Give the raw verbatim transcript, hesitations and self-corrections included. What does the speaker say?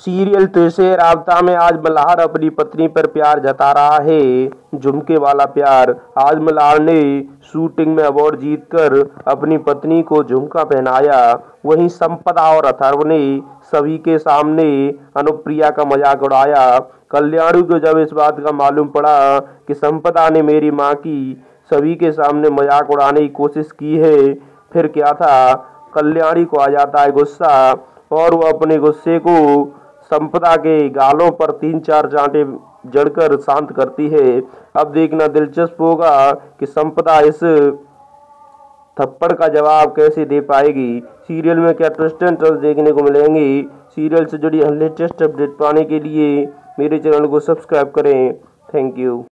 Serial तुझसे है राब्ता में आज मल्हार अपनी पत्नी पर प्यार जता रहा है, झुमके वाला प्यार। आज मल्हार ने शूटिंग में अवार्ड जीतकर अपनी पत्नी को झुमका पहनाया। वहीं संपदा और अथर्व ने सभी के सामने अनुप्रिया का मजाक उड़ाया। कल्याणी को जब इस बात का मालूम पड़ा कि संपदा ने मेरी मां की सभी के सामने मजाक उड़ाने की कोशिश की है, फिर क्या था, कल्याणी को आ जाता है गुस्सा और वो अपने गुस्से को संपदा के गालों पर तीन चार चांटे जड़कर शांत करती है। अब देखना दिलचस्प होगा कि संपदा इस थप्पड़ का जवाब कैसे दे पाएगी। सीरियल में क्या ट्विस्ट एंड टर्न्स देखने को मिलेंगे। सीरियल से जुड़ी लेटेस्ट अपडेट पाने के लिए मेरे चैनल को सब्सक्राइब करें। Thank you.